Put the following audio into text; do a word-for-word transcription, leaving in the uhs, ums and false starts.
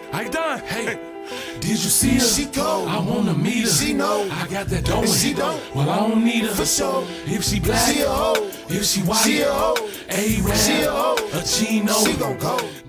I done. Hey, did you see her? She cold. I wanna meet her. She know. I got that dough. She don't. Well, I don't need her. For sure. If she black, She a hoe. if she white, She a hoe. A-Rap, She a hoe. a Chino, She gon' go.